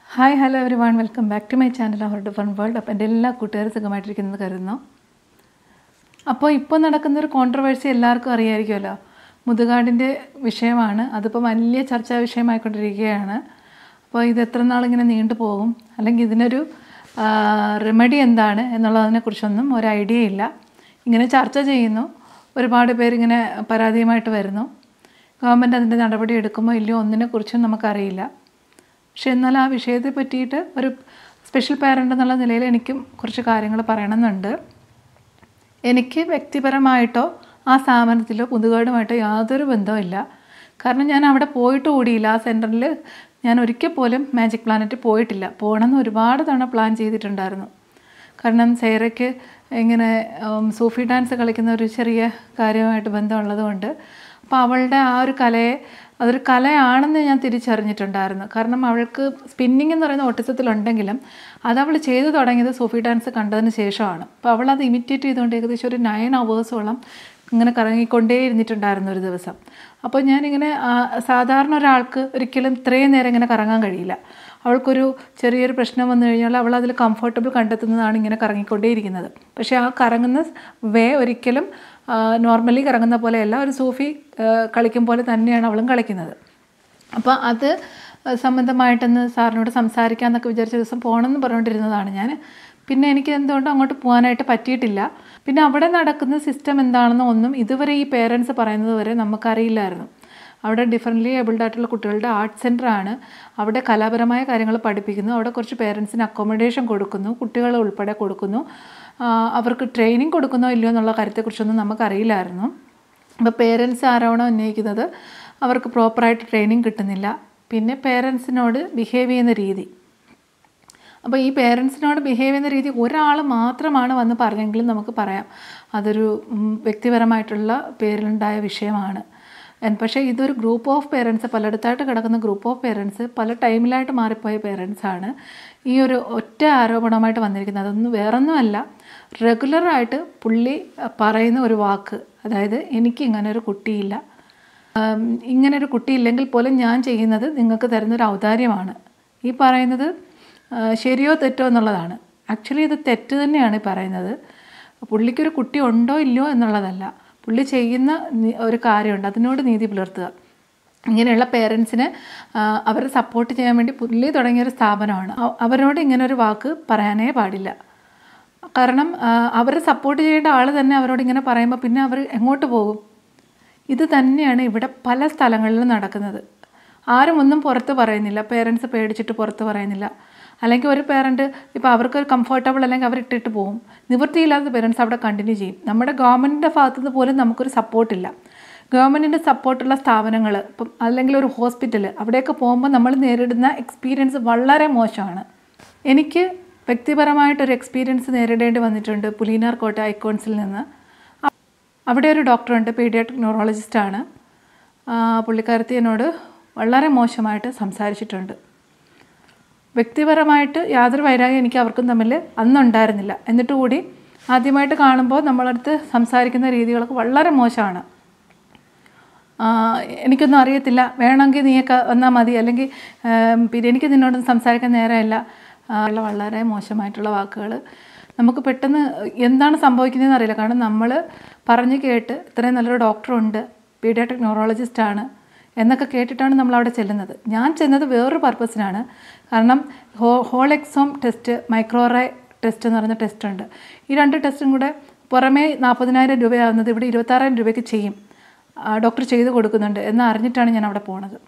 Hi hello everyone, welcome back to my channel അവരുടെ fun world. അപ്പോൾ എൻ്റെ എല്ലാ കൂട്ടുകാരും സുഖമായിട്ടിരിക്കുന്നത് കരുതുന്നു. അപ്പോൾ ഇപ്പോൾ നടക്കുന്നൊരു കോൺട്രവേഴ്സി എല്ലാവർക്കും അറിയാമായിരിക്കുമല്ലോ. മുതുകാടിൻ്റെ വിഷയമാണ്. അതിപ്പോൾ വലിയ ചർച്ചാ വിഷയമായിക്കൊണ്ടിരിക്കുകയാണ്. അപ്പോൾ ഇത് എത്ര നാളിങ്ങനെ നീണ്ടു പോകും, അല്ലെങ്കിൽ ഇതിനൊരു റെമഡി എന്താണ് എന്നുള്ളതിനെക്കുറിച്ചൊന്നും ഒരു ഐഡിയ ഇല്ല. ഇങ്ങനെ ചർച്ച ചെയ്യുന്നു, ഒരുപാട് പേരിങ്ങനെ പരാതിയുമായിട്ട് വരുന്നു. ഗവൺമെൻറ് അതിൻ്റെ നടപടി എടുക്കുമോ ഇല്ലയോ ഒന്നിനെക്കുറിച്ചും നമുക്കറിയില്ല. പക്ഷെ എന്നാൽ ആ വിഷയത്തെ പറ്റിയിട്ട് ഒരു സ്പെഷ്യൽ പാരൻ്റ് എന്നുള്ള നിലയിൽ എനിക്കും കുറച്ച് കാര്യങ്ങൾ പറയണമെന്നുണ്ട്. എനിക്ക് വ്യക്തിപരമായിട്ടോ ആ സ്ഥാപനത്തിലോ മുതുകാടുമായിട്ടോ യാതൊരു ബന്ധവുമില്ല. കാരണം ഞാൻ അവിടെ പോയിട്ട് കൂടിയില്ല. ആ സെൻറ്ററിൽ ഞാൻ ഒരിക്കൽ പോലും മാജിക് പ്ലാനറ്റ് പോയിട്ടില്ല. പോകണമെന്ന് ഒരുപാട് തവണ പ്ലാൻ ചെയ്തിട്ടുണ്ടായിരുന്നു. കാരണം സൈറയ്ക്ക് ഇങ്ങനെ സൂഫി ഡാൻസ് കളിക്കുന്ന ഒരു ചെറിയ കാര്യമായിട്ട് ബന്ധമുള്ളത് കൊണ്ട് അപ്പോൾ അവളുടെ ആ ഒരു കലയെ അതൊരു കലയാണെന്ന് ഞാൻ തിരിച്ചറിഞ്ഞിട്ടുണ്ടായിരുന്നു. കാരണം അവൾക്ക് സ്പിന്നിങ് എന്ന് പറയുന്ന ഓട്ടിസത്തിലുണ്ടെങ്കിലും അതവൾ ചെയ്തു തുടങ്ങിയത് സൂഫി ഡാൻസ് കണ്ടതിന് ശേഷമാണ്. അപ്പോൾ അവളത് ഇമിറ്റേറ്റ് ചെയ്തുകൊണ്ട് ഏകദേശം ഒരു 9 hours ഇങ്ങനെ കറങ്ങിക്കൊണ്ടേ ഇരുന്നിട്ടുണ്ടായിരുന്നു ഒരു ദിവസം. അപ്പോൾ ഞാനിങ്ങനെ സാധാരണ ഒരാൾക്ക് ഒരിക്കലും ഇത്രയും നേരം ഇങ്ങനെ കറങ്ങാൻ കഴിയില്ല. അവൾക്കൊരു ചെറിയൊരു പ്രശ്നം വന്നു കഴിഞ്ഞാൽ അവൾ അതിൽ കംഫർട്ടബിൾ കണ്ടെത്തുന്നതാണ് ഇങ്ങനെ കറങ്ങിക്കൊണ്ടേയിരിക്കുന്നത്. പക്ഷേ ആ കറങ്ങുന്ന ഒരിക്കലും നോർമലി കറങ്ങുന്ന പോലെയല്ല, ഒരു സൂഫി കളിക്കും പോലെ തന്നെയാണ് അവളും കളിക്കുന്നത്. അപ്പോൾ അത് സംബന്ധമായിട്ടൊന്ന് സാറിനോട് സംസാരിക്കാമെന്നൊക്കെ വിചാരിച്ച ദിവസം പോകണമെന്ന് പറഞ്ഞുകൊണ്ടിരുന്നതാണ് ഞാൻ. പിന്നെ എനിക്ക് എന്തുകൊണ്ടും അങ്ങോട്ട് പോകാനായിട്ട് പറ്റിയിട്ടില്ല. പിന്നെ അവിടെ നടക്കുന്ന സിസ്റ്റം എന്താണെന്നോ ഒന്നും ഇതുവരെ ഈ പേരൻസ് പറയുന്നത് വരെ നമുക്കറിയില്ലായിരുന്നു. അവിടെ ഡിഫറൻ്റ്ലി ഏബിൾഡ് ആയിട്ടുള്ള കുട്ടികളുടെ ആർട്ട് സെൻ്ററാണ്. അവിടെ കലാപരമായ കാര്യങ്ങൾ പഠിപ്പിക്കുന്നു. അവിടെ കുറച്ച് പേരൻസിന് അക്കോമഡേഷൻ കൊടുക്കുന്നു, കുട്ടികൾ ഉൾപ്പെടെ കൊടുക്കുന്നു. അവർക്ക് ട്രെയിനിങ് കൊടുക്കുന്നോ ഇല്ലയോ എന്നുള്ള കാര്യത്തെക്കുറിച്ചൊന്നും നമുക്കറിയില്ലായിരുന്നു. അപ്പോൾ പേരൻസ് ആരോപണം ഉന്നയിക്കുന്നത് അവർക്ക് പ്രോപ്പറായിട്ട് ട്രെയിനിങ് കിട്ടുന്നില്ല, പിന്നെ പേരൻസിനോട് ബിഹേവ് ചെയ്യുന്ന രീതി. അപ്പോൾ ഈ പേരൻസിനോട് ബിഹേവ് ചെയ്യുന്ന രീതി ഒരാൾ മാത്രമാണ് വന്ന് പറഞ്ഞെങ്കിലും നമുക്ക് പറയാം അതൊരു വ്യക്തിപരമായിട്ടുള്ള പേരിലുണ്ടായ വിഷയമാണ്. പക്ഷേ ഇതൊരു ഗ്രൂപ്പ് ഓഫ് പേരൻസ്, പലയിടത്തായിട്ട് കിടക്കുന്ന ഗ്രൂപ്പ് ഓഫ് പേരൻസ്, പല ടൈമിലായിട്ട് മാറിപ്പോയ പേരൻസാണ് ഈ ഒരു ഒറ്റ ആരോപണമായിട്ട് വന്നിരിക്കുന്നത്. അതൊന്നും വേറൊന്നുമല്ല, റെഗുലറായിട്ട് പുള്ളി പറയുന്ന ഒരു വാക്ക്, അതായത് എനിക്ക് ഇങ്ങനൊരു കുട്ടിയില്ല, ഇങ്ങനൊരു കുട്ടിയില്ലെങ്കിൽ പോലും ഞാൻ ചെയ്യുന്നത് നിങ്ങൾക്ക് തരുന്നൊരു ഔദാര്യമാണ്. ഈ പറയുന്നത് ശരിയോ തെറ്റോ എന്നുള്ളതാണ്. ആക്ച്വലി ഇത് തെറ്റ് തന്നെയാണ് ഈ പറയുന്നത്. പുള്ളിക്കൊരു കുട്ടി ഉണ്ടോ ഇല്ലയോ എന്നുള്ളതല്ല, പുള്ളി ചെയ്യുന്ന ഒരു കാര്യമുണ്ട്, അതിനോട് നീതി പുലർത്തുക. ഇങ്ങനെയുള്ള പേരൻസിനെ അവരെ സപ്പോർട്ട് ചെയ്യാൻ വേണ്ടി പുള്ളി തുടങ്ങിയൊരു സ്ഥാപനമാണ്. അവരോട് ഇങ്ങനൊരു വാക്ക് പറയാനേ പാടില്ല. കാരണം അവരെ സപ്പോർട്ട് ചെയ്യേണ്ട ആൾ തന്നെ അവരോട് ഇങ്ങനെ പറയുമ്പോൾ പിന്നെ അവർ എങ്ങോട്ട് പോകും? ഇത് തന്നെയാണ് ഇവിടെ പല സ്ഥലങ്ങളിലും നടക്കുന്നത്. ആരും ഒന്നും പുറത്ത് പറയുന്നില്ല, പേരൻസ് പേടിച്ചിട്ട് പുറത്ത് പറയുന്നില്ല. അല്ലെങ്കിൽ ഒരു പേരൻറ്റ് ഇപ്പോൾ അവർക്കൊരു കംഫർട്ടബിൾ അല്ലെങ്കിൽ അവരിട്ടിട്ട് പോകും. നിവൃത്തിയില്ലാത്ത പേരൻസ് അവിടെ കണ്ടിന്യൂ ചെയ്യും. നമ്മുടെ ഗവൺമെൻറ്റിൻ്റെ ഭാഗത്തുനിന്ന് പോലും നമുക്കൊരു സപ്പോർട്ടില്ല. ഗവൺമെൻറ്റിൻ്റെ സപ്പോർട്ടുള്ള സ്ഥാപനങ്ങൾ, ഇപ്പം അല്ലെങ്കിൽ ഒരു ഹോസ്പിറ്റൽ, അവിടെയൊക്കെ പോകുമ്പോൾ നമ്മൾ നേരിടുന്ന എക്സ്പീരിയൻസ് വളരെ മോശമാണ്. എനിക്ക് വ്യക്തിപരമായിട്ടൊരു എക്സ്പീരിയൻസ് നേരിടേണ്ടി വന്നിട്ടുണ്ട് പുലിയനാർ കോട്ട ഐക്കോൺസിൽ നിന്ന്. അവിടെ ഒരു ഡോക്ടറുണ്ട്, പീഡിയാട്രിക് ന്യൂറോളജിസ്റ്റാണ്. പുള്ളിക്കാരത്തി എന്നോട് വളരെ മോശമായിട്ട് സംസാരിച്ചിട്ടുണ്ട്. വ്യക്തിപരമായിട്ട് യാതൊരു വൈരാഗ്യം എനിക്ക് അവർക്കും തമ്മിൽ അന്നുണ്ടായിരുന്നില്ല. എന്നിട്ട് കൂടി ആദ്യമായിട്ട് കാണുമ്പോൾ നമ്മളടുത്ത് സംസാരിക്കുന്ന രീതികളൊക്കെ വളരെ മോശമാണ്. എനിക്കൊന്നും അറിയത്തില്ല, വേണമെങ്കിൽ നീയൊക്കെ വന്നാൽ മതി, അല്ലെങ്കിൽ പിന്നെ എനിക്ക് നിന്നോടൊന്നും സംസാരിക്കാൻ നേരമില്ല, വളരെ മോശമായിട്ടുള്ള വാക്കുകൾ. നമുക്ക് പെട്ടെന്ന് എന്താണ് സംഭവിക്കുന്നതെന്ന് അറിയില്ല. കാരണം നമ്മൾ പറഞ്ഞ് കേട്ട് ഇത്രയും നല്ലൊരു ഡോക്ടറുണ്ട്, പീഡിയാട്രിക് ന്യൂറോളജിസ്റ്റാണ് എന്നൊക്കെ കേട്ടിട്ടാണ് നമ്മളവിടെ ചെല്ലുന്നത്. ഞാൻ ചെന്നത് വേറൊരു പർപ്പസിനാണ്. കാരണം whole exome test, microarray test എന്ന് പറയുന്ന ടെസ്റ്റുണ്ട്. ഈ 2 ടെസ്റ്റും കൂടെ പുറമേ 40,000 രൂപയാകുന്നത് ഇവിടെ 26,000 രൂപയ്ക്ക് ചെയ്യും, ഡോക്ടർ ചെയ്ത് കൊടുക്കുന്നുണ്ട് എന്ന് അറിഞ്ഞിട്ടാണ് ഞാൻ അവിടെ പോണത്.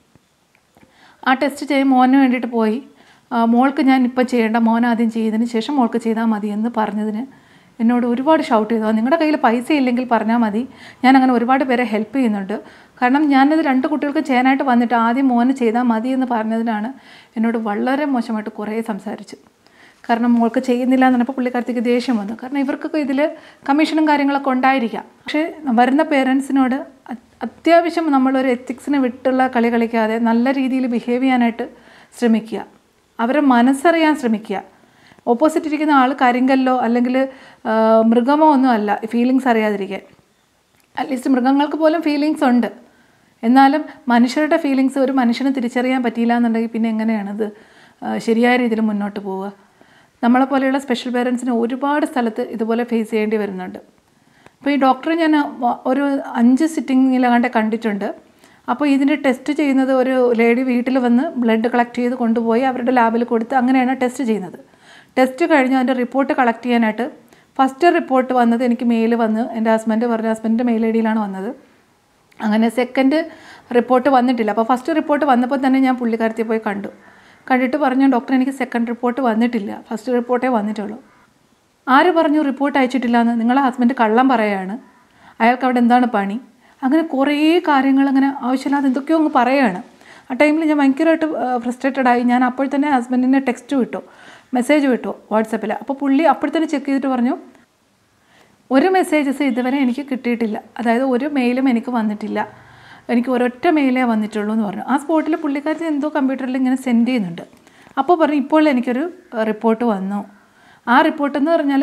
ആ ടെസ്റ്റ് ചെയ്യും മോന് വേണ്ടിയിട്ട് പോയി. മോൾക്ക് ഞാൻ ഇപ്പം ചെയ്യേണ്ട, മോൻ ആദ്യം ചെയ്തതിന് ശേഷം മോൾക്ക് ചെയ്താൽ മതി എന്ന് പറഞ്ഞതിന് എന്നോട് ഒരുപാട് ഷൗട്ട് ചെയ്തു. നിങ്ങളുടെ കയ്യിൽ പൈസ ഇല്ലെങ്കിൽ പറഞ്ഞാൽ മതി, ഞാൻ അങ്ങനെ ഒരുപാട് പേരെ ഹെൽപ്പ് ചെയ്യുന്നുണ്ട്. കാരണം ഞാനത് 2 കുട്ടികൾക്ക് ചെയ്യാനായിട്ട് വന്നിട്ട് ആദ്യം മോന് ചെയ്താൽ മതി എന്ന് പറഞ്ഞതിനാണ് എന്നോട് വളരെ മോശമായിട്ട് കുറേ സംസാരിച്ചു. കാരണം മോൾക്ക് ചെയ്യുന്നില്ല എന്ന് പറഞ്ഞപ്പോൾ പുള്ളിക്കാരത്തേക്ക് ദേഷ്യം വന്നു. കാരണം ഇവർക്കൊക്കെ ഇതിൽ കമ്മീഷനും കാര്യങ്ങളൊക്കെ ഉണ്ടായിരിക്കാം. പക്ഷേ വരുന്ന പേരൻസിനോട് അത്യാവശ്യം നമ്മളൊരു എത്തിക്സിനെ വിട്ടുള്ള കളി കളിക്കാതെ നല്ല രീതിയിൽ ബിഹേവ് ചെയ്യാനായിട്ട് ശ്രമിക്കുക, അവരെ മനസ്സറിയാൻ ശ്രമിക്കുക. ഓപ്പോസിറ്റ് ഇരിക്കുന്ന ആൾ കരിങ്കല്ലോ അല്ലെങ്കിൽ മൃഗമോ ഒന്നും അല്ല ഫീലിങ്സ് അറിയാതിരിക്കാൻ. അറ്റ്ലീസ്റ്റ് മൃഗങ്ങൾക്ക് പോലും ഫീലിങ്സ് ഉണ്ട്. എന്നാലും മനുഷ്യരുടെ ഫീലിങ്സ് ഒരു മനുഷ്യന് തിരിച്ചറിയാൻ പറ്റിയില്ല എന്നുണ്ടെങ്കിൽ പിന്നെ എങ്ങനെയാണത് ശരിയായ രീതിയിൽ മുന്നോട്ട് പോവുക. നമ്മളെപ്പോലെയുള്ള സ്പെഷ്യൽ പേരൻസിന് ഒരുപാട് സ്ഥലത്ത് ഇതുപോലെ ഫേസ് ചെയ്യേണ്ടി വരുന്നുണ്ട്. അപ്പോൾ ഈ ഡോക്ടറെ ഞാൻ ഒരു 5 സിറ്റിങ്ങിലാണ്ട് കണ്ടിട്ടുണ്ട്. അപ്പോൾ ഇതിൻ്റെ ടെസ്റ്റ് ചെയ്യുന്നത് ഒരു ലേഡി വീട്ടിൽ വന്ന് ബ്ലഡ് കളക്ട് ചെയ്ത് കൊണ്ടുപോയി അവരുടെ ലാബിൽ കൊടുത്ത് അങ്ങനെയാണ് ടെസ്റ്റ് ചെയ്യുന്നത്. ടെസ്റ്റ് കഴിഞ്ഞ് അതിൻ്റെ റിപ്പോർട്ട് കളക്ട് ചെയ്യാനായിട്ട് ഫസ്റ്റ് റിപ്പോർട്ട് വന്നത് എനിക്ക് മെയിൽ വന്ന് എൻ്റെ ഹസ്ബൻഡിൻ്റെ മെയിൽ ഐ ഡിയിലാണ് വന്നത്. അങ്ങനെ സെക്കൻഡ് റിപ്പോർട്ട് വന്നിട്ടില്ല. അപ്പോൾ ഫസ്റ്റ് റിപ്പോർട്ട് വന്നപ്പോൾ തന്നെ ഞാൻ പുള്ളിക്കാരത്തെ പോയി കണ്ടിട്ട് പറഞ്ഞു, ഡോക്ടർ എനിക്ക് സെക്കൻഡ് റിപ്പോർട്ട് വന്നിട്ടില്ല, ഫസ്റ്റ് റിപ്പോർട്ടേ വന്നിട്ടുള്ളൂ. ആര് പറഞ്ഞു റിപ്പോർട്ട് അയച്ചിട്ടില്ല എന്ന്? നിങ്ങളെ ഹസ്ബൻഡ് കള്ളം പറയുകയാണ്, അയാൾക്ക് അവിടെ എന്താണ് പണി, അങ്ങനെ കുറേ കാര്യങ്ങൾ അങ്ങനെ ആവശ്യമില്ലാതെ എന്തൊക്കെയോ അങ്ങ് പറയുകയാണ്. ആ ടൈമിൽ ഞാൻ ഭയങ്കരമായിട്ട് ഫ്രസ്ട്രേറ്റഡായി. ഞാൻ അപ്പോൾ തന്നെ ഹസ്ബൻഡിനെ മെസ്സേജ് വിട്ടു വാട്സപ്പിൽ. അപ്പോൾ പുള്ളി അപ്പോൾ തന്നെ ചെക്ക് ചെയ്തിട്ട് പറഞ്ഞു, ഒരു മെസ്സേജസ് ഇതുവരെ എനിക്ക് കിട്ടിയിട്ടില്ല, അതായത് ഒരു മെയിലും എനിക്ക് വന്നിട്ടില്ല, എനിക്ക് ഒരൊറ്റ മെയിലേ വന്നിട്ടുള്ളൂ എന്ന് പറഞ്ഞു. ആ സ്പോട്ടിൽ പുള്ളിക്കാരത്തി എന്തോ കമ്പ്യൂട്ടറിൽ ഇങ്ങനെ സെൻഡ് ചെയ്യുന്നുണ്ട്. അപ്പോൾ പറഞ്ഞു ഇപ്പോൾ എനിക്കൊരു റിപ്പോർട്ട് വന്നു. ആ റിപ്പോർട്ടെന്ന് പറഞ്ഞാൽ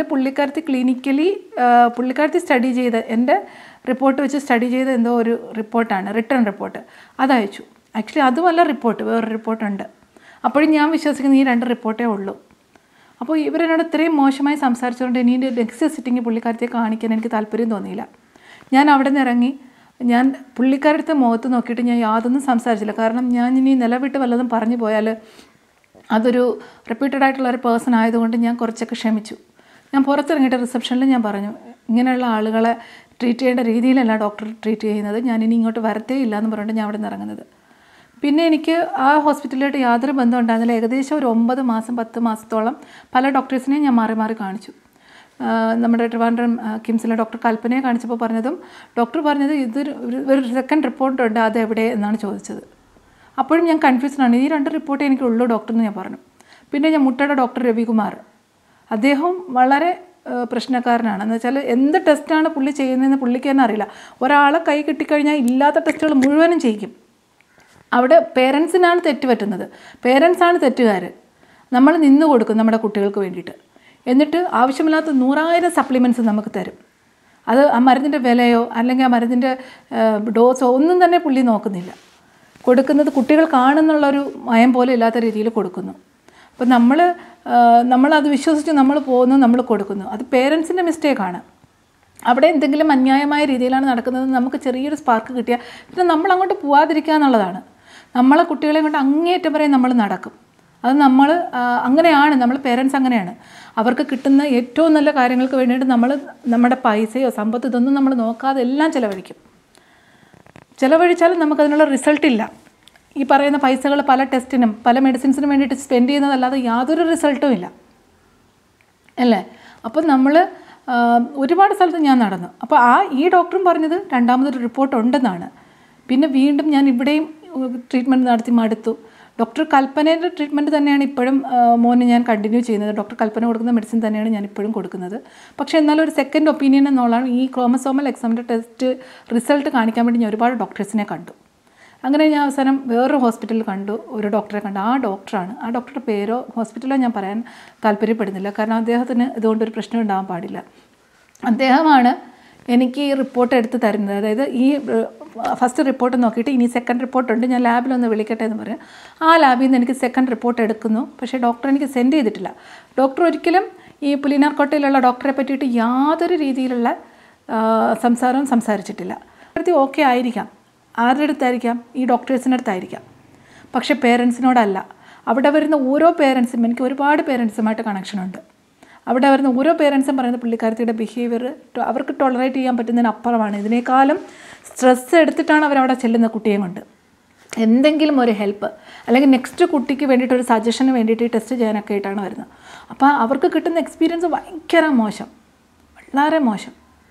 പുള്ളിക്കാരത്തി സ്റ്റഡി ചെയ്ത് എൻ്റെ റിപ്പോർട്ട് വെച്ച് സ്റ്റഡി ചെയ്ത എന്തോ ഒരു റിപ്പോർട്ടാണ്, റിട്ടേൺ റിപ്പോർട്ട്. അതയച്ചു. ആക്ച്വലി അതുമല്ല റിപ്പോർട്ട്, വേറൊരു റിപ്പോർട്ടുണ്ട്. അപ്പോഴും ഞാൻ വിശ്വസിക്കുന്നത് ഈ 2 റിപ്പോർട്ടേ ഉള്ളൂ. അപ്പോൾ ഇവരെന്നോട് ഇത്രയും മോശമായി സംസാരിച്ചുകൊണ്ട് ഇനി നെക്സ്റ്റ് സിറ്റിംഗ് പുള്ളിക്കാരത്തെ കാണിക്കാൻ എനിക്ക് താല്പര്യം തോന്നിയില്ല. ഞാൻ അവിടെ നിന്ന് ഇറങ്ങി. ഞാൻ പുള്ളിക്കാരത്തെ മുഖത്ത് നോക്കിയിട്ട് ഞാൻ യാതൊന്നും സംസാരിച്ചില്ല. കാരണം ഞാൻ ഇനി നിലവിട്ട് വല്ലതും പറഞ്ഞു പോയാൽ അതൊരു റിപ്പീറ്റഡ് ആയിട്ടുള്ളൊരു പേഴ്സൺ ആയതുകൊണ്ട് ഞാൻ കുറച്ചൊക്കെ ക്ഷമിച്ചു. ഞാൻ പുറത്തിറങ്ങിയിട്ട് റിസപ്ഷനിൽ ഞാൻ പറഞ്ഞു, ഇങ്ങനെയുള്ള ആളുകളെ ട്രീറ്റ് ചെയ്യേണ്ട രീതിയിലല്ല ഡോക്ടർ ട്രീറ്റ് ചെയ്യുന്നത്, ഞാൻ ഇനി ഇങ്ങോട്ട് വരത്തേ ഇല്ല എന്ന് പറഞ്ഞിട്ട് ഞാൻ അവിടെ നിന്ന് ഇറങ്ങുന്നത്. പിന്നെ എനിക്ക് ആ ഹോസ്പിറ്റലിലായിട്ട് യാതൊരു ബന്ധം ഉണ്ടായിരുന്നില്ല. ഏകദേശം ഒരു 9 മാസം 10 മാസത്തോളം പല ഡോക്ടേഴ്സിനെയും ഞാൻ മാറി കാണിച്ചു. നമ്മുടെ ട്രിവാൻഡ്രം കിംസിലെ ഡോക്ടർ കൽപ്പനയെ കാണിച്ചപ്പോൾ ഡോക്ടർ പറഞ്ഞത് ഒരു സെക്കൻഡ് റിപ്പോർട്ടുണ്ട്, അത് എവിടെ എന്നാണ് ചോദിച്ചത്. അപ്പോഴും ഞാൻ കൺഫ്യൂസ്ഡാണ്. ഈ 2 റിപ്പോർട്ടേ എനിക്കുള്ളൂ ഡോക്ടർ എന്ന് ഞാൻ പറഞ്ഞു. പിന്നെ ഞാൻ മുട്ടയുടെ ഡോക്ടർ രവികുമാർ, അദ്ദേഹം വളരെ പ്രശ്നക്കാരനാണ്. എന്ന് വെച്ചാൽ എന്ത് ടെസ്റ്റാണ് പുള്ളി ചെയ്യുന്നതെന്ന് പുള്ളിക്ക് തന്നെ അറിയില്ല. ഒരാളെ കൈ കിട്ടിക്കഴിഞ്ഞാൽ ഇല്ലാത്ത ടെസ്റ്റുകൾ മുഴുവനും ചെയ്യിക്കും. അവിടെ പേരൻസിനാണ് തെറ്റുപറ്റുന്നത്, പേരൻസാണ് തെറ്റുകാർ. നമ്മൾ നിന്ന് കൊടുക്കും നമ്മുടെ കുട്ടികൾക്ക് വേണ്ടിയിട്ട്. എന്നിട്ട് ആവശ്യമില്ലാത്ത 100,000 സപ്ലിമെൻറ്റ്സ് നമുക്ക് തരും. അത് ആ മരുന്നിൻ്റെ വിലയോ അല്ലെങ്കിൽ ആ മരുന്നിൻ്റെ ഡോസോ ഒന്നും തന്നെ പുള്ളി നോക്കുന്നില്ല. കൊടുക്കുന്നത് കുട്ടികൾ കാണുന്നുള്ളൊരു മയം പോലെ ഇല്ലാത്ത രീതിയിൽ കൊടുക്കുന്നു. അപ്പോൾ നമ്മളത് വിശ്വസിച്ച് നമ്മൾ പോകുന്നു, നമ്മൾ കൊടുക്കുന്നു. അത് പേരൻസിൻ്റെ മിസ്റ്റേക്കാണ്. അവിടെ എന്തെങ്കിലും അന്യായമായ രീതിയിലാണ് നടക്കുന്നത്, നമുക്ക് ചെറിയൊരു സ്പാർക്ക് കിട്ടിയാൽ പിന്നെ നമ്മളങ്ങോട്ട് പോവാതിരിക്കുക എന്നുള്ളതാണ്. നമ്മളെ കുട്ടികളെ കൊണ്ട് അങ്ങേയറ്റം വരെ നമ്മൾ നടക്കും. അത് അങ്ങനെയാണ്, നമ്മൾ പേരൻസ് അങ്ങനെയാണ്. അവർക്ക് കിട്ടുന്ന ഏറ്റവും നല്ല കാര്യങ്ങൾക്ക് വേണ്ടിയിട്ട് നമ്മുടെ പൈസയോ സമ്പത്ത് ഇതൊന്നും നമ്മൾ നോക്കാതെ എല്ലാം ചിലവഴിച്ചാലും നമുക്കതിനുള്ള റിസൾട്ടില്ല. ഈ പറയുന്ന പൈസകൾ പല ടെസ്റ്റിനും പല മെഡിസിൻസിനും വേണ്ടിയിട്ട് സ്പെൻഡ് ചെയ്യുന്നതല്ലാതെ യാതൊരു റിസൾട്ടും ഇല്ല അല്ലേ. അപ്പോൾ നമ്മൾ ഒരുപാട് സ്ഥലത്ത് ഞാൻ നടന്നു. അപ്പോൾ ഈ ഡോക്ടറും പറഞ്ഞത് രണ്ടാമതൊരു റിപ്പോർട്ട് ഉണ്ടെന്നാണ്. പിന്നെ വീണ്ടും ഞാൻ ഇവിടെയും ട്രീറ്റ്മെൻറ്റ് നടത്തി മടുത്തു. ഡോക്ടർ കൽപ്പനയുടെ ട്രീറ്റ്മെൻറ്റ് തന്നെയാണ് ഇപ്പോഴും മോന് ഞാൻ കണ്ടിന്യൂ ചെയ്യുന്നത്. ഡോക്ടർ കൽപ്പന കൊടുക്കുന്ന മെഡിസിൻ തന്നെയാണ് ഞാൻ ഇപ്പോഴും കൊടുക്കുന്നത്. പക്ഷേ എന്നാലും ഒരു സെക്കൻഡ് ഒപ്പീനിയൻ എന്നുള്ളതാണ്. ഈ ക്രോമസോമൽ എക്സാമിൻ്റെ ടെസ്റ്റ് റിസൾട്ട് കാണിക്കാൻ വേണ്ടി ഞാൻ ഒരുപാട് ഡോക്ടേഴ്സിനെ കണ്ടു. അങ്ങനെ ഞാൻ അവസാനം വേറൊരു ഹോസ്പിറ്റലിൽ കണ്ടു, ഒരു ഡോക്ടറെ കണ്ടു. ആ ഡോക്ടറാണ്. ആ ഡോക്ടറുടെ പേരോ ഹോസ്പിറ്റലോ ഞാൻ പറയാൻ താല്പര്യപ്പെടുന്നില്ല, കാരണം അദ്ദേഹത്തിന് ഇതുകൊണ്ടൊരു പ്രശ്നം ഉണ്ടാകാൻ പാടില്ല. അദ്ദേഹമാണ് എനിക്ക് ഈ റിപ്പോർട്ട് എടുത്ത് തരുന്നത്. അതായത് ഈ ഫസ്റ്റ് റിപ്പോർട്ട് നോക്കിയിട്ട് ഇനി സെക്കൻഡ് റിപ്പോർട്ടുണ്ട്, ഞാൻ ലാബിലൊന്ന് വിളിക്കട്ടെ എന്ന് പറയും. ആ ലാബിൽ നിന്ന് എനിക്ക് സെക്കൻഡ് റിപ്പോർട്ട് എടുക്കുന്നു. പക്ഷേ ഡോക്ടർ എനിക്ക് സെൻഡ് ചെയ്തിട്ടില്ല. ഡോക്ടർ ഒരിക്കലും ഈ പുലിനാർക്കോട്ടയിലുള്ള ഡോക്ടറെ പറ്റിയിട്ട് യാതൊരു രീതിയിലുള്ള സംസാരവും സംസാരിച്ചിട്ടില്ല. ഓക്കെ ആയിരിക്കാം, ആരുടെ അടുത്തായിരിക്കാം? ഈ ഡോക്ടേഴ്സിൻ്റെ അടുത്തായിരിക്കാം. പക്ഷേ പേരൻസിനോടല്ല. അവിടെ വരുന്ന ഓരോ പേരൻസും, എനിക്ക് ഒരുപാട് പേരൻസുമായിട്ട് കണക്ഷനുണ്ട്. അവിടെ വരുന്ന ഓരോ പേരൻസും പറയുന്ന പുള്ളിക്കാരത്തിയുടെ ബിഹേവിയർ അവർക്ക് ടോളറേറ്റ് ചെയ്യാൻ പറ്റുന്നതിന് അപ്പുറമാണ്. ഇതിനേക്കാളും സ്ട്രെസ്സ് എടുത്തിട്ടാണ് അവരവിടെ ചെല്ലുന്ന കുട്ടിയെ കൊണ്ട്. എന്തെങ്കിലും ഒരു ഹെൽപ്പ് അല്ലെങ്കിൽ നെക്സ്റ്റ് കുട്ടിക്ക് വേണ്ടിയിട്ട് ഒരു സജഷന് വേണ്ടിയിട്ട് ടെസ്റ്റ് ചെയ്യാനൊക്കെ ആയിട്ടാണ് വരുന്നത്. അപ്പോൾ അവർക്ക് കിട്ടുന്ന എക്സ്പീരിയൻസ് ഭയങ്കര മോശം, വളരെ മോശം.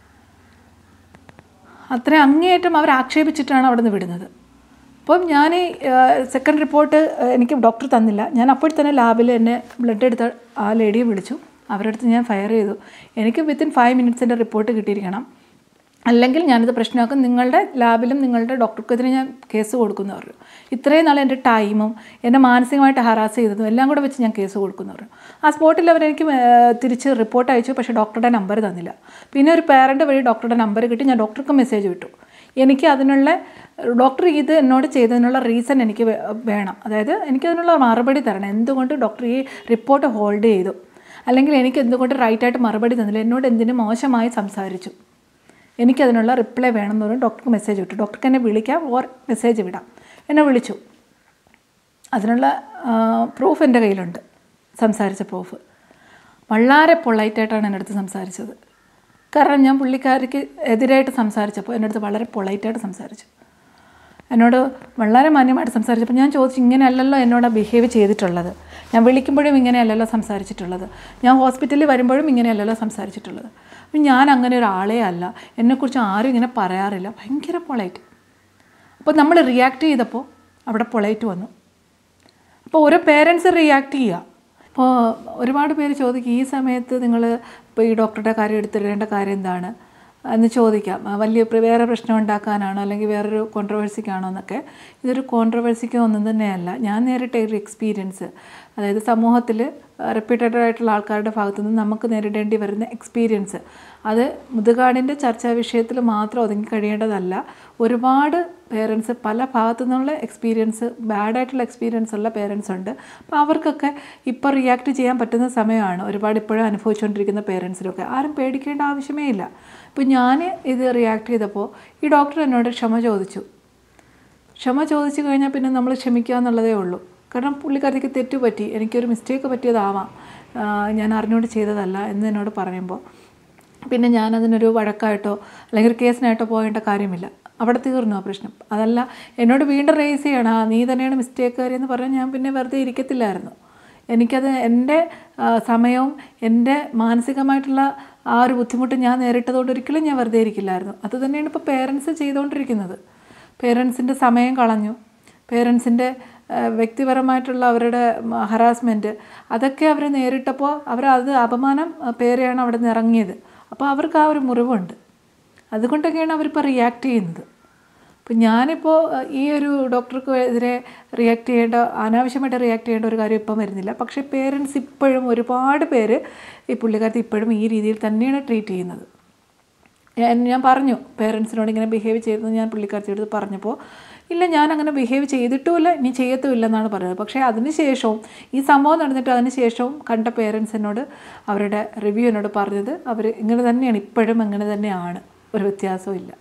അത്രയും അങ്ങേയറ്റം അവർ ആക്ഷേപിച്ചിട്ടാണ് അവിടെ നിന്ന് വിടുന്നത്. അപ്പം ഞാൻ സെക്കൻഡ് റിപ്പോർട്ട് എനിക്ക് ഡോക്ടർ തന്നില്ല. ഞാൻ അപ്പോൾ തന്നെ ലാബിൽ എന്നെ ബ്ലഡ് എടുത്ത ആ ലേഡിയെ വിളിച്ചു. അവരുടെ അടുത്ത് ഞാൻ ഫയർ ചെയ്തു. എനിക്ക് വിത്തിൻ 5 മിനിറ്റ്സിൻ്റെ റിപ്പോർട്ട് കിട്ടിയിരിക്കണം, അല്ലെങ്കിൽ ഞാനിത് പ്രശ്നമാക്കും, നിങ്ങളുടെ ലാബിലും നിങ്ങളുടെ ഡോക്ടർക്കെതിരെ ഞാൻ കേസ് കൊടുക്കുന്നു പറഞ്ഞു. ഇത്രയും നാൾ എൻ്റെ ടൈമും എന്നെ മാനസികമായിട്ട് ഹറാസ് ചെയ്തതും എല്ലാം കൂടെ വെച്ച് ഞാൻ കേസ് കൊടുക്കുന്നു പറഞ്ഞു. ആ സ്പോട്ടിൽ അവരെനിക്ക് തിരിച്ച് റിപ്പോർട്ട് അയച്ചു, പക്ഷേ ഡോക്ടറുടെ നമ്പർ തന്നില്ല. പിന്നെ ഒരു പേരൻ്റ് വഴി ഡോക്ടറുടെ നമ്പർ കിട്ടി. ഞാൻ ഡോക്ടർക്ക് മെസ്സേജ് വിട്ടു. എനിക്ക് അതിനുള്ള ഡോക്ടർ ഇത് എന്നോട് ചെയ്തതിനുള്ള റീസൺ എനിക്ക് വേണം. അതായത് എനിക്കതിനുള്ള മറുപടി തരണം. എന്തുകൊണ്ട് ഡോക്ടർ ഈ റിപ്പോർട്ട് ഹോൾഡ് ചെയ്തു, അല്ലെങ്കിൽ എനിക്ക് എന്തുകൊണ്ട് റൈറ്റായിട്ട് മറുപടി തന്നില്ല, എന്നോട് എന്തിനു മോശമായി സംസാരിച്ചു, എനിക്കതിനുള്ള റിപ്ലൈ വേണമെന്ന് പറഞ്ഞ് ഡോക്ടർക്ക് മെസ്സേജ് വിട്ടു. ഡോക്ടർക്ക് എന്നെ വിളിക്കാം ഓർ മെസ്സേജ് വിടാം. എന്നെ വിളിച്ചു. അതിനുള്ള പ്രൂഫ് എൻ്റെ കയ്യിലുണ്ട്, സംസാരിച്ച പ്രൂഫ്. വളരെ പൊളൈറ്റായിട്ടാണ് എൻ്റെ അടുത്ത് സംസാരിച്ചത്. കാരണം ഞാൻ പുള്ളിക്കാരിക്ക് എതിരായിട്ട് സംസാരിച്ചപ്പോൾ എൻ്റെ അടുത്ത് വളരെ പൊളൈറ്റായിട്ട് സംസാരിച്ചു. എന്നോട് വളരെ മാന്യമായിട്ട് സംസാരിച്ചപ്പോൾ ഞാൻ ചോദിച്ചു, ഇങ്ങനെയല്ലല്ലോ എന്നോട് ബിഹേവ് ചെയ്തിട്ടുള്ളത്, ഞാൻ വിളിക്കുമ്പോഴും ഇങ്ങനെയല്ലല്ലോ സംസാരിച്ചിട്ടുള്ളത്, ഞാൻ ഹോസ്പിറ്റലിൽ വരുമ്പോഴും ഇങ്ങനെയല്ലല്ലോ സംസാരിച്ചിട്ടുള്ളത്, ഞാൻ അങ്ങനെ ഒരാളേ അല്ല, എന്നെക്കുറിച്ച് ആരും ഇങ്ങനെ പറയാറില്ല. ഭയങ്കര പൊളൈറ്റ്. അപ്പോൾ നമ്മൾ റിയാക്ട് ചെയ്തപ്പോൾ അവിടെ പൊളൈറ്റ് വന്നു. അപ്പോൾ ഓരോ പേരൻസ് റിയാക്ട് ചെയ്യുക. അപ്പോൾ ഒരുപാട് പേര് ചോദിക്കും, ഈ സമയത്ത് നിങ്ങൾ ഇപ്പോൾ ഈ ഡോക്ടറുടെ കാര്യം എടുത്തിടേണ്ട കാര്യം എന്താണ് എന്ന് ചോദിക്കാം. വലിയ വേറെ പ്രശ്നം ഉണ്ടാക്കാനാണോ അല്ലെങ്കിൽ വേറൊരു കോൺട്രവേഴ്സിക്കാണോ എന്നൊക്കെ. ഇതൊരു കോൺട്രവേഴ്സിക്കോ ഒന്നും തന്നെയല്ല. ഞാൻ നേരിട്ട ഒരു എക്സ്പീരിയൻസ്, അതായത് സമൂഹത്തിൽ റെപ്യൂട്ടഡ് ആയിട്ടുള്ള ആൾക്കാരുടെ ഭാഗത്തു നിന്ന് നമുക്ക് നേരിടേണ്ടി വരുന്ന എക്സ്പീരിയൻസ്, അത് മുതുകാടിൻ്റെ ചർച്ചാ വിഷയത്തിൽ മാത്രം ഒതുങ്ങി കഴിയേണ്ടതല്ല. ഒരുപാട് പേരൻസ് പല ഭാഗത്തു നിന്നുള്ള എക്സ്പീരിയൻസ്, ബാഡായിട്ടുള്ള എക്സ്പീരിയൻസ് ഉള്ള പേരൻസ് ഉണ്ട്. അപ്പോൾ അവർക്കൊക്കെ ഇപ്പോൾ റിയാക്ട് ചെയ്യാൻ പറ്റുന്ന സമയമാണ്. ഒരുപാട് ഇപ്പോഴും അനുഭവിച്ചുകൊണ്ടിരിക്കുന്ന പേരൻസിനൊക്കെ ആരും പേടിക്കേണ്ട ആവശ്യമേ ഇല്ല. ഇപ്പോൾ ഞാൻ ഇത് റിയാക്ട് ചെയ്തപ്പോൾ ഈ ഡോക്ടർ എന്നോട് ക്ഷമ ചോദിച്ചു. ക്ഷമ ചോദിച്ചു കഴിഞ്ഞാൽ പിന്നെ നമ്മൾ ക്ഷമിക്കുക എന്നുള്ളതേ ഉള്ളൂ. കാരണം പുള്ളിക്കാരത്തേക്ക് തെറ്റുപറ്റി, എനിക്കൊരു മിസ്റ്റേക്ക് പറ്റിയതാവാം, ഞാൻ അറിഞ്ഞുകൊണ്ട് ചെയ്തതല്ല എന്ന് എന്നോട് പറയുമ്പോൾ പിന്നെ ഞാനതിനൊരു വഴക്കായിട്ടോ അല്ലെങ്കിൽ ഒരു കേസിനായിട്ടോ പോകേണ്ട കാര്യമില്ല. അവിടെ തീർന്നു ആ പ്രശ്നം. അതല്ല എന്നോട് വീണ്ടും റേസ് ചെയ്യണം, നീ തന്നെയാണ് മിസ്റ്റേക്കുകാരി എന്ന് പറഞ്ഞാൽ ഞാൻ പിന്നെ വെറുതെ ഇരിക്കത്തില്ലായിരുന്നു. എനിക്കത് എൻ്റെ സമയവും എൻ്റെ മാനസികമായിട്ടുള്ള ആ ഒരു ബുദ്ധിമുട്ട് ഞാൻ നേരിട്ടതുകൊണ്ട് ഒരിക്കലും ഞാൻ വെറുതെ ഇരിക്കില്ലായിരുന്നു. അത് തന്നെയാണ് ഇപ്പോൾ പേരൻസ് ചെയ്തുകൊണ്ടിരിക്കുന്നത്. പേരൻസിൻ്റെ സമയം കളഞ്ഞു, പേരൻസിൻ്റെ വ്യക്തിപരമായിട്ടുള്ള അവരുടെ ഹറാസ്മെൻറ്റ് അതൊക്കെ അവർ നേരിട്ടപ്പോൾ അത് അപമാനം പേരെയാണ് അവിടെ നിന്ന് ഇറങ്ങിയത്. അപ്പോൾ അവർക്ക് ആ ഒരു മുറിവുണ്ട്. അതുകൊണ്ടൊക്കെയാണ് അവരിപ്പോൾ റിയാക്ട് ചെയ്യുന്നത്. അപ്പോൾ ഞാനിപ്പോൾ ഈ ഒരു ഡോക്ടർക്ക് എതിരെ റിയാക്ട് ചെയ്യേണ്ട, അനാവശ്യമായിട്ട് റിയാക്ട് ചെയ്യേണ്ട ഒരു കാര്യം ഇപ്പം വരുന്നില്ല. പക്ഷേ പേരൻസ് ഇപ്പോഴും ഒരുപാട് പേര് ഈ പുള്ളിക്കാരത്തെ ഇപ്പോഴും ഈ രീതിയിൽ തന്നെയാണ് ട്രീറ്റ് ചെയ്യുന്നത്. ഞാൻ പറഞ്ഞു പേരൻസിനോട് ഇങ്ങനെ ബിഹേവ് ചെയ്തത് ഞാൻ പുള്ളിക്കാരത്തിയെടുത്ത് പറഞ്ഞപ്പോൾ, ഇല്ല ഞാൻ അങ്ങനെ ബിഹേവ് ചെയ്തിട്ടുമില്ല, ഇനി ചെയ്യത്തുമില്ല എന്നാണ് പറഞ്ഞത്. പക്ഷേ അതിനുശേഷവും ഈ സംഭവം നടന്നിട്ട് അതിനുശേഷവും കണ്ട പേരൻസിനോട് അവരുടെ റിവ്യൂ എന്നോട് പറഞ്ഞത് അവർ ഇങ്ങനെ തന്നെയാണ്, ഇപ്പോഴും അങ്ങനെ തന്നെയാണ്, ഒരു വ്യത്യാസവും ഇല്ല.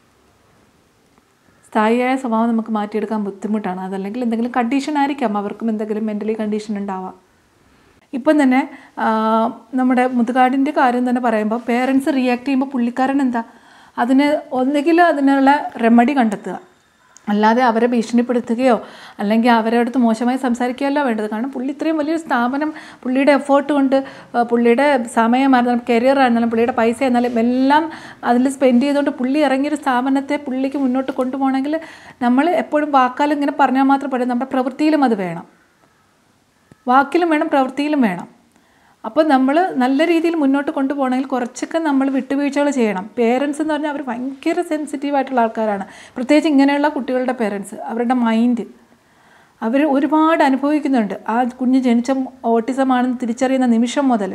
സ്ഥായിയായ സ്വഭാവം നമുക്ക് മാറ്റിയെടുക്കാൻ ബുദ്ധിമുട്ടാണ്. അതല്ലെങ്കിൽ എന്തെങ്കിലും കണ്ടീഷൻ ആയിരിക്കാം, അവർക്കും എന്തെങ്കിലും മെൻ്റലി കണ്ടീഷൻ ഉണ്ടാവാം. ഇപ്പം തന്നെ നമ്മുടെ മുതുകാടിൻ്റെ കാര്യം തന്നെ പറയുമ്പോൾ പേരൻസ് റിയാക്ട് ചെയ്യുമ്പോൾ പുള്ളിക്കാരൻ എന്താ ഒന്നുകിൽ അതിനുള്ള റെമഡി കണ്ടെത്തുക, അല്ലാതെ അവരെ ഭീഷണിപ്പെടുത്തുകയോ അല്ലെങ്കിൽ അവരുടെ അടുത്ത് മോശമായി സംസാരിക്കുകയല്ല വേണ്ടത്. കാരണം പുള്ളി ഇത്രയും വലിയൊരു സ്ഥാപനം, പുള്ളിയുടെ എഫേർട്ട് കൊണ്ട്, പുള്ളിയുടെ സമയമായിരുന്നാലും കരിയർ ആയിരുന്നാലും പുള്ളിയുടെ പൈസ എന്നാലും എല്ലാം അതിൽ സ്പെൻഡ് ചെയ്തുകൊണ്ട് പുള്ളി ഇറങ്ങിയൊരു സ്ഥാപനത്തെ പുള്ളിക്ക് മുന്നോട്ട് കൊണ്ടുപോകണമെങ്കിൽ നമ്മൾ എപ്പോഴും വാക്കാലും ഇങ്ങനെ പറഞ്ഞാൽ മാത്രം പോലും നമ്മുടെ പ്രവൃത്തിയിലും അത് വേണം. വാക്കിലും വേണം, പ്രവൃത്തിയിലും വേണം. അപ്പോൾ നമ്മൾ നല്ല രീതിയിൽ മുന്നോട്ട് കൊണ്ടുപോകണമെങ്കിൽ കുറച്ചൊക്കെ നമ്മൾ വിട്ടുവീഴ്ചകൾ ചെയ്യണം. പേരൻസ് എന്ന് പറഞ്ഞാൽ അവർ ഭയങ്കര സെൻസിറ്റീവായിട്ടുള്ള ആൾക്കാരാണ്. പ്രത്യേകിച്ച് ഇങ്ങനെയുള്ള കുട്ടികളുടെ പേരൻസ്, അവരുടെ മൈൻഡ് അവർ ഒരുപാട് അനുഭവിക്കുന്നുണ്ട്. ആ കുഞ്ഞ് ജനിച്ച ഓട്ടിസമാണെന്ന് തിരിച്ചറിയുന്ന നിമിഷം മുതൽ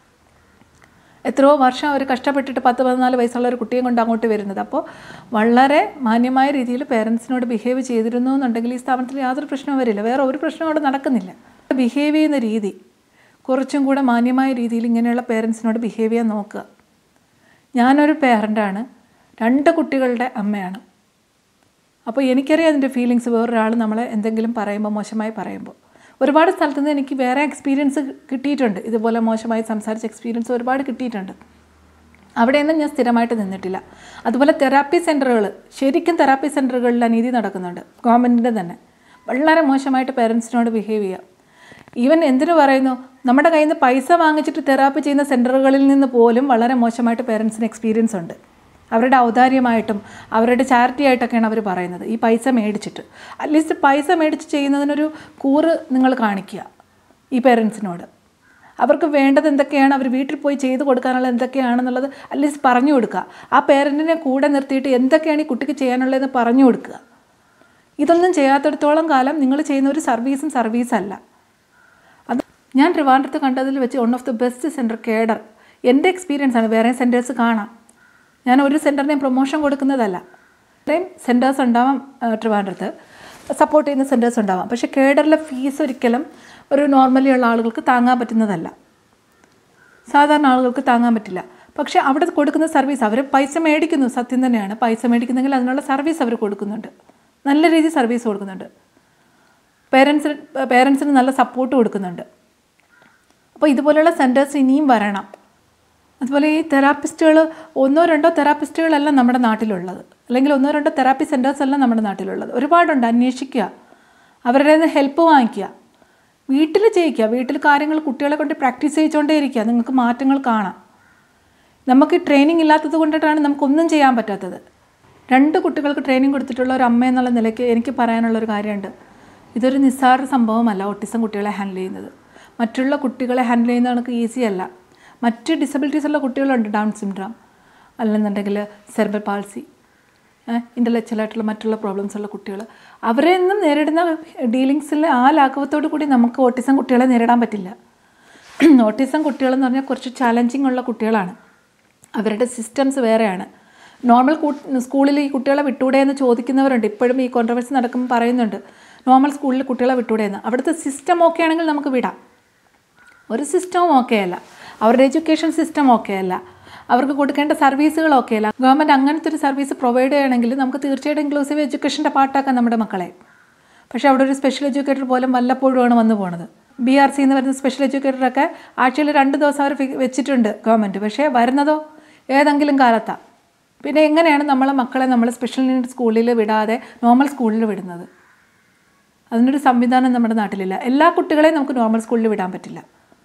എത്രയോ വർഷം അവർ കഷ്ടപ്പെട്ടിട്ട് 10-14 വയസ്സുള്ള ഒരു കുട്ടിയെ കൊണ്ട് അങ്ങോട്ട് വരുന്നത്. അപ്പോൾ വളരെ മാന്യമായ രീതിയിൽ പേരൻസിനോട് ബിഹേവ് ചെയ്തിരുന്നു എന്നുണ്ടെങ്കിൽ ഈ സ്ഥാപനത്തിൽ യാതൊരു പ്രശ്നവും വരില്ല, വേറെ ഒരു പ്രശ്നവും അവിടെ നടക്കുന്നില്ല. ബിഹേവ് ചെയ്യുന്ന രീതി കുറച്ചും കൂടെ മാന്യമായ രീതിയിൽ ഇങ്ങനെയുള്ള പേരൻസിനോട് ബിഹേവ് ചെയ്യാൻ നോക്കുക. ഞാനൊരു പേരൻ്റാണ്, 2 കുട്ടികളുടെ അമ്മയാണ്. അപ്പോൾ എനിക്കറിയാം അതിൻ്റെ ഫീലിങ്സ്. വേറൊരാൾ നമ്മളെ എന്തെങ്കിലും പറയുമ്പോൾ, മോശമായി പറയുമ്പോൾ, ഒരുപാട് സ്ഥലത്തു നിന്ന് എനിക്ക് വേറെ എക്സ്പീരിയൻസ് കിട്ടിയിട്ടുണ്ട്. ഇതുപോലെ മോശമായി സംസാരിച്ച എക്സ്പീരിയൻസ് ഒരുപാട് കിട്ടിയിട്ടുണ്ട്. അവിടെയൊന്നും ഞാൻ സ്ഥിരമായിട്ട് നിന്നിട്ടില്ല. അതുപോലെ തെറാപ്പി സെൻ്ററുകൾ, ശരിക്കും തെറാപ്പി സെൻ്ററുകളിൽ അനീതി നടക്കുന്നുണ്ട്. ഗവൺമെൻറ്റിൻ്റെ തന്നെ വളരെ മോശമായിട്ട് പേരൻസിനോട് ബിഹേവ് ചെയ്യുക. ഈവൻ എന്തിനു പറയുന്നു, നമ്മുടെ കയ്യിൽ നിന്ന് പൈസ വാങ്ങിച്ചിട്ട് തെറാപ്പി ചെയ്യുന്ന സെൻ്ററുകളിൽ നിന്ന് പോലും വളരെ മോശമായിട്ട് പേരൻസിന് എക്സ്പീരിയൻസ് ഉണ്ട്. അവരുടെ ഔദാര്യമായിട്ടും അവരുടെ ചാരിറ്റി ആയിട്ടൊക്കെയാണ് അവർ പറയുന്നത്. ഈ പൈസ മേടിച്ചിട്ട്, അറ്റ്ലീസ്റ്റ് പൈസ മേടിച്ച് ചെയ്യുന്നതിനൊരു കൂറ് നിങ്ങൾ കാണിക്കുക ഈ പേരൻസിനോട്. അവർക്ക് വേണ്ടത് എന്തൊക്കെയാണ്, അവർ വീട്ടിൽ പോയി ചെയ്ത് കൊടുക്കാനുള്ള എന്തൊക്കെയാണെന്നുള്ളത് അറ്റ്ലീസ്റ്റ് പറഞ്ഞു കൊടുക്കുക. ആ പേരൻറ്റിനെ കൂടെ നിർത്തിയിട്ട് എന്തൊക്കെയാണ് ഈ കുട്ടിക്ക് ചെയ്യാനുള്ളതെന്ന് പറഞ്ഞു കൊടുക്കുക. ഇതൊന്നും ചെയ്യാത്തിടത്തോളം കാലം നിങ്ങൾ ചെയ്യുന്ന ഒരു സർവീസല്ല. അത് ഞാൻ ട്രിവാൻഡ്രത്ത് കണ്ടതിൽ വെച്ച് one of the best centre cadre. എൻ്റെ എക്സ്പീരിയൻസ് ആണ്, വേറെ സെൻറ്റേഴ്സ് കാണാം. ഞാൻ ഒരു സെൻറ്ററിനെയും പ്രൊമോഷൻ കൊടുക്കുന്നതല്ല. ഇത്രയും സെൻറ്റേഴ്സ് ഉണ്ടാവാം ട്രിവാൻഡ്രത്ത്, സപ്പോർട്ട് ചെയ്യുന്ന സെൻറ്റേഴ്സ് ഉണ്ടാവാം. പക്ഷേ കേഡറിലെ ഫീസ് ഒരിക്കലും ഒരു നോർമലി ഉള്ള ആളുകൾക്ക് താങ്ങാൻ പറ്റുന്നതല്ല, സാധാരണ ആളുകൾക്ക് താങ്ങാൻ പറ്റില്ല. പക്ഷേ അവിടെ കൊടുക്കുന്ന സർവീസ്, അവർ പൈസ മേടിക്കുന്നു, സത്യം തന്നെയാണ്. പൈസ മേടിക്കുന്നെങ്കിൽ അതിനുള്ള സർവീസ് അവർ കൊടുക്കുന്നുണ്ട്, നല്ല രീതിയിൽ സർവീസ് കൊടുക്കുന്നുണ്ട്. പേരൻസിന് നല്ല സപ്പോർട്ട് കൊടുക്കുന്നുണ്ട്. അപ്പോൾ ഇതുപോലെയുള്ള സെൻറ്റേഴ്സ് ഇനിയും വരണം. അതുപോലെ ഈ തെറാപ്പിസ്റ്റുകൾ, 1-2 തെറാപ്പിസ്റ്റുകളല്ല നമ്മുടെ നാട്ടിലുള്ളത്, അല്ലെങ്കിൽ 1-2 തെറാപ്പി സെൻറ്റേഴ്സ് അല്ല നമ്മുടെ നാട്ടിലുള്ളത്. ഒരുപാടുണ്ട്. അന്വേഷിക്കുക, അവരുടെ നിന്ന് ഹെൽപ്പ് വാങ്ങിക്കുക, വീട്ടിൽ ചെയ്യിക്കുക. വീട്ടിൽ കാര്യങ്ങൾ കുട്ടികളെ കൊണ്ട് പ്രാക്ടീസ് ചെയ്യിച്ചുകൊണ്ടേ ഇരിക്കുക, നിങ്ങൾക്ക് മാറ്റങ്ങൾ കാണാം. നമുക്ക് ട്രെയിനിങ് ഇല്ലാത്തത് കൊണ്ടിട്ടാണ് നമുക്കൊന്നും ചെയ്യാൻ പറ്റാത്തത്. 2 കുട്ടികൾക്ക് ട്രെയിനിങ് കൊടുത്തിട്ടുള്ള ഒരു അമ്മ എന്നുള്ള നിലയ്ക്ക് എനിക്ക് പറയാനുള്ളൊരു കാര്യമുണ്ട്. ഇതൊരു നിസ്സാര സംഭവമല്ല ഓട്ടിസം കുട്ടികളെ ഹാൻഡിൽ ചെയ്യുന്നത്. മറ്റുള്ള കുട്ടികളെ ഹാൻഡിൽ ചെയ്യുന്ന കണക്ക് ഈസി അല്ല. മറ്റ് ഡിസബിലിറ്റീസ് ഉള്ള കുട്ടികളുണ്ട്, ഡൗൺ സിൻഡ്രോം അല്ലെന്നുണ്ടെങ്കിൽ സെർബൽ പാൾസി, ഇൻ്റലക്ച്വലായിട്ടുള്ള മറ്റുള്ള പ്രോബ്ലംസ് ഉള്ള കുട്ടികൾ. അവരെ നിന്നും നേരിടുന്ന ഡീലിങ്സിൽ ആ ലാഘവത്തോടു കൂടി നമുക്ക് ഓട്ടിസം കുട്ടികളെ നേരിടാൻ പറ്റില്ല. ഓട്ടിസം കുട്ടികളെന്ന് പറഞ്ഞാൽ കുറച്ച് ചാലഞ്ചിങ് ഉള്ള കുട്ടികളാണ്, അവരുടെ സിസ്റ്റംസ് വേറെയാണ്. നോർമൽ സ്കൂളിൽ ഈ കുട്ടികളെ വിട്ടൂടെ എന്ന് ചോദിക്കുന്നവരുണ്ട്. ഇപ്പോഴും ഈ കോൺട്രവേഴ്സി നടക്കുമ്പോൾ പറയുന്നുണ്ട്, നോർമൽ സ്കൂളിൽ കുട്ടികളെ വിട്ടൂടെ എന്ന്. അവിടുത്തെ സിസ്റ്റം ഓക്കെ ആണെങ്കിൽ നമുക്ക് വിടാം. ഒരു സിസ്റ്റവും ഓക്കെ അല്ല, അവരുടെ എഡ്യൂക്കേഷൻ സിസ്റ്റം ഓക്കെ അല്ല, അവർക്ക് കൊടുക്കേണ്ട സർവീസുകൾ ഓക്കെ അല്ല. ഗവൺമെൻറ് അങ്ങനത്തെ ഒരു സർവീസ് പ്രൊവൈഡ് ചെയ്യണമെങ്കിൽ നമുക്ക് തീർച്ചയായിട്ടും ഇൻക്ലൂസീവ് എഡ്യൂക്കേഷൻ്റെ പാർട്ടാക്കാം നമ്മുടെ മക്കളെ. പക്ഷേ അവിടെ ഒരു സ്പെഷ്യൽ എഡ്യൂക്കേറ്റർ പോലും വല്ലപ്പോഴുമാണ് വന്നു പോകുന്നത്. BRC എന്ന് പറയുന്ന സ്പെഷ്യൽ എഡ്യൂക്കേറ്ററൊക്കെ ആഴ്ചയിൽ 2 ദിവസം അവർ വെച്ചിട്ടുണ്ട് ഗവൺമെൻറ്. പക്ഷേ വരുന്നതോ ഏതെങ്കിലും കാലത്താണ്. പിന്നെ എങ്ങനെയാണ് നമ്മളെ മക്കളെ നമ്മൾ സ്പെഷ്യൽ നീഡ് സ്കൂളിൽ വിടാതെ നോർമൽ സ്കൂളിൽ വിടുന്നത്? അതിനൊരു സംവിധാനം നമ്മുടെ നാട്ടിലില്ല. എല്ലാ കുട്ടികളെയും നമുക്ക് നോർമൽ സ്കൂളിൽ വിടാൻ പറ്റില്ല.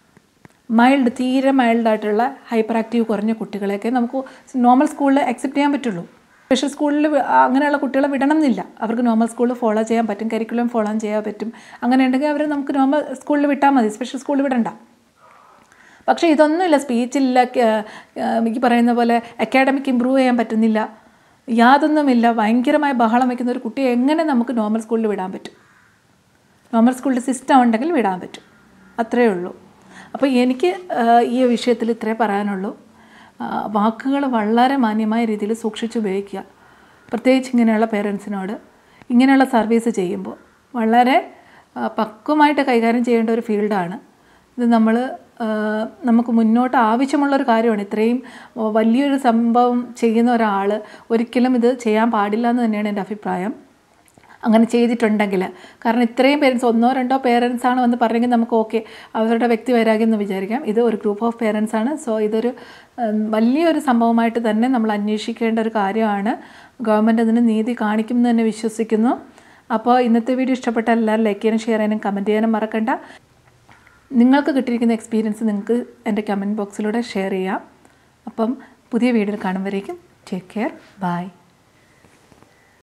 തീരെ മൈൽഡായിട്ടുള്ള ഹൈപ്പർ ആക്റ്റീവ് കുറഞ്ഞ കുട്ടികളെയൊക്കെ നമുക്ക് നോർമൽ സ്കൂളിൽ അക്സെപ്റ്റ് ചെയ്യാൻ പറ്റുള്ളൂ. സ്പെഷ്യൽ സ്കൂളിൽ അങ്ങനെയുള്ള കുട്ടികളെ വിടണം എന്നില്ല. അവർക്ക് നോർമൽ സ്കൂളിൽ ഫോളോ ചെയ്യാൻ പറ്റും, കരിക്കുലം ഫോളോ ചെയ്യാൻ പറ്റും. അങ്ങനെ ഉണ്ടെങ്കിൽ അവർ നമുക്ക് നോർമൽ സ്കൂളിൽ വിട്ടാൽ മതി, സ്പെഷ്യൽ സ്കൂളിൽ വിടണ്ട. പക്ഷേ ഇതൊന്നുമില്ല, സ്പീച്ചില്ല, എനിക്ക് പറയുന്ന പോലെ അക്കാഡമിക് ഇമ്പ്രൂവ് ചെയ്യാൻ പറ്റുന്നില്ല, യാതൊന്നുമില്ല, ഭയങ്കരമായ ബഹളം വയ്ക്കുന്ന ഒരു കുട്ടിയെ എങ്ങനെ നമുക്ക് നോർമൽ സ്കൂളിൽ വിടാൻ പറ്റും? നോർമൽ സ്കൂളിൽ സിസ്റ്റം ഉണ്ടെങ്കിൽ വിടാൻ പറ്റും, അത്രയേ ഉള്ളൂ. അപ്പോൾ എനിക്ക് ഈ വിഷയത്തിൽ ഇത്രേ പറയാനുള്ളൂ. വാക്കുകൾ വളരെ മാന്യമായ രീതിയിൽ സൂക്ഷിച്ച് ഉപയോഗിക്കുക. പ്രത്യേകിച്ച് ഇങ്ങനെയുള്ള പേരൻസിനോട് ഇങ്ങനെയുള്ള സർവീസ് ചെയ്യുമ്പോൾ വളരെ പക്വമായിട്ട് കൈകാര്യം ചെയ്യേണ്ട ഒരു ഫീൽഡാണ് ഇത്. നമുക്ക് മുന്നോട്ട് ആവശ്യമുള്ളൊരു കാര്യമാണ്. ഇത്രയും വലിയൊരു സംഭവം ചെയ്യുന്ന ഒരാൾ ഒരിക്കലും ഇത് ചെയ്യാൻ പാടില്ല എന്ന് തന്നെയാണ് എൻ്റെ അഭിപ്രായം. അങ്ങനെ ചെയ്തിട്ടുണ്ടെങ്കിൽ, കാരണം ഇത്രയും പേരൻസ് 1-2 പേരൻസാണ് വന്ന് പറഞ്ഞെങ്കിൽ നമുക്ക് ഓക്കെ, അവരുടെ വ്യക്തിവൈരാഗ്യം എന്ന് വിചാരിക്കാം. ഇത് ഒരു ഗ്രൂപ്പ് ഓഫ് പേരൻസാണ്. സോ ഇതൊരു വലിയൊരു സംഭവമായിട്ട് തന്നെ നമ്മൾ അന്വേഷിക്കേണ്ട ഒരു കാര്യമാണ്. ഗവൺമെൻറ് അതിന് നീതി കാണിക്കുമെന്ന് തന്നെ വിശ്വസിക്കുന്നു. അപ്പോൾ ഇന്നത്തെ വീഡിയോ ഇഷ്ടപ്പെട്ടാൽ എല്ലാവരും ലൈക്ക് ചെയ്യാനും ഷെയർ ചെയ്യാനും കമൻറ്റ് ചെയ്യാനും മറക്കണ്ട. നിങ്ങൾക്ക് കിട്ടിയിരിക്കുന്ന എക്സ്പീരിയൻസ് നിങ്ങൾക്ക് എൻ്റെ കമൻറ്റ് ബോക്സിലൂടെ ഷെയർ ചെയ്യാം. അപ്പം പുതിയ വീഡിയോയിൽ കാണുമ്പോഴേക്കും ടേക്ക് കെയർ, ബൈ.